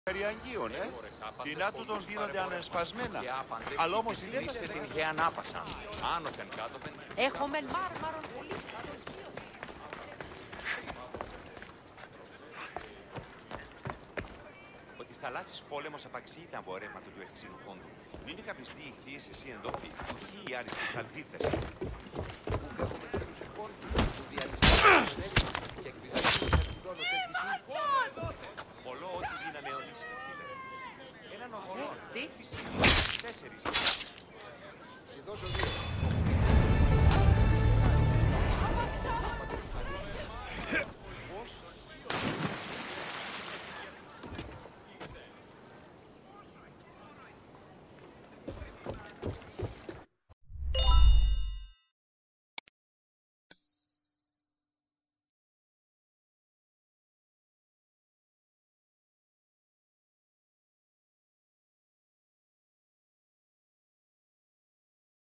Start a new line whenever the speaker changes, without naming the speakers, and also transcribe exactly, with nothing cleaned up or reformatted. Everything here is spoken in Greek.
Περιαγγείων, ε. Τινά του τον δίνονται ανεσπασμένα. Αλλά όμως
είστε την γέα ανάπασα. Άνωθεν κάτωθεν.
Έχουμε μάρμαρον πολύ.
Ότι στα λάσεις πόλεμος απαξιεί τα βορέματα του ευξήνου πόντου. Μην είχα πιστεί οι θείες εσύ εντόπι, ουχή οι άριστοι αντίθεση.
Έχουμε τρελούς λοιπόν, του διαλυστές και εκβιζαστούν με την τόνο σε
Πολλό ό,τι δύναμε ονείστε, φίλε. Έναν ογορό.
Τι?
Τέσσερις.
Συ δώσω δύο.